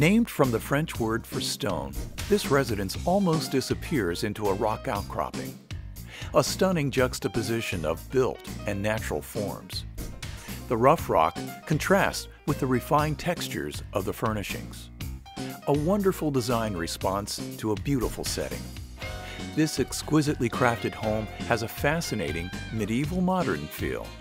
Named from the French word for stone, this residence almost disappears into a rock outcropping, a stunning juxtaposition of built and natural forms. The rough rock contrasts with the refined textures of the furnishings. A wonderful design response to a beautiful setting. This exquisitely crafted home has a fascinating medieval modern feel.